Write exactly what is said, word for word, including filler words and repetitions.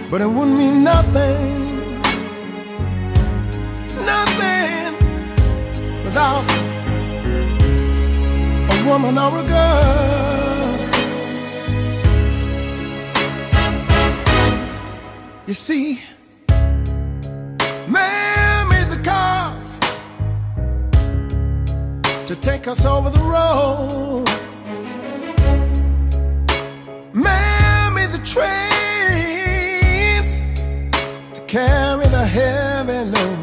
but it wouldn't mean nothing, nothing without a woman or a girl. You see, man made the cars to take us over the road. Man made the trains to carry the heavy load.